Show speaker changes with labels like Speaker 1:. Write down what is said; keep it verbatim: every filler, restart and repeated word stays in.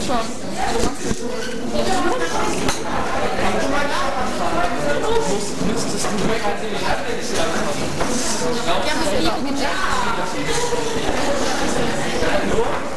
Speaker 1: schon.
Speaker 2: Müsstest du weg als ich
Speaker 1: Ja, was liegt mit der?